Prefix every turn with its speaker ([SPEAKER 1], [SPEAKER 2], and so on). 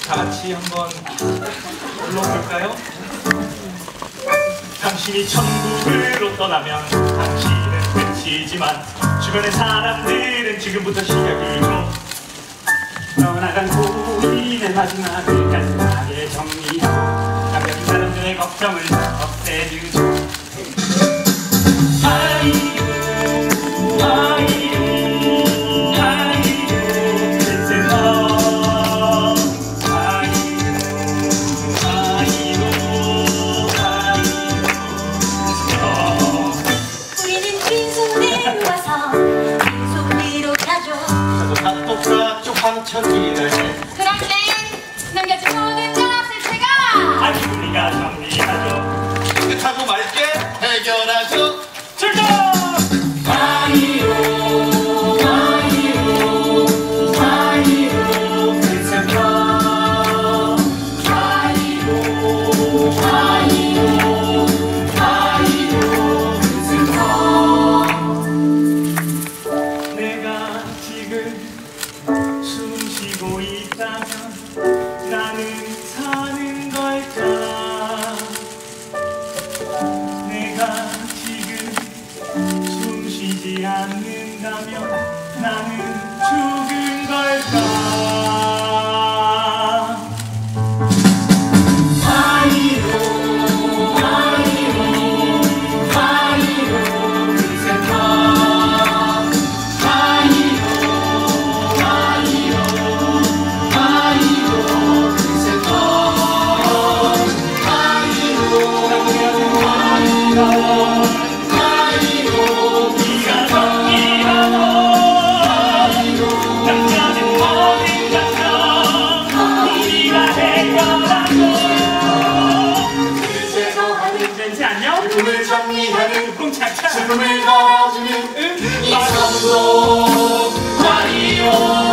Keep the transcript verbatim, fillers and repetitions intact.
[SPEAKER 1] 다 같이 한번 불러볼까요? 당신이 천국으로 떠나면 당신은 끝이지만 주변의 사람들은 지금부터 시작이죠. 떠나간 고인의 마지막을 깔끔하게 정리하고 남겨진 사람들의 걱정을 없애주죠. 아이고 아이고 아이고 글쎄 너 아이고 아이고 아이고
[SPEAKER 2] 우리는 빈손으로 와서 빈손으로 가죠.
[SPEAKER 3] 나도 핫도그가 쪽방천기를
[SPEAKER 2] 그럴 땐 남겨진 모든 것을 제가
[SPEAKER 1] 아니 우리가 정리하죠.
[SPEAKER 3] 깨끗하고 맑게 해결하죠.
[SPEAKER 1] 출동!
[SPEAKER 3] 아이로 아이로 아이로 글쎄 아이로 아이로 아이로 글쎄
[SPEAKER 1] 내가 지금 숨 쉬고 있다면 나는 사는 걸까? 내가 지금 숨 쉬지 않는다면 나는 죽은 걸까?
[SPEAKER 3] 아이로 아이로 아이로 글쎄 아이로 아이로 아이로 글쎄 아이로 아이로
[SPEAKER 1] 네가 정리하고 남겨진 모든 걱정 우리가 해결하고
[SPEAKER 3] 글쎄서 하는
[SPEAKER 1] 젠지 안녕?
[SPEAKER 3] 슬픔을 정리하는
[SPEAKER 1] 꽁차차
[SPEAKER 3] 슬픔을 덜어주는 이 성도 아이로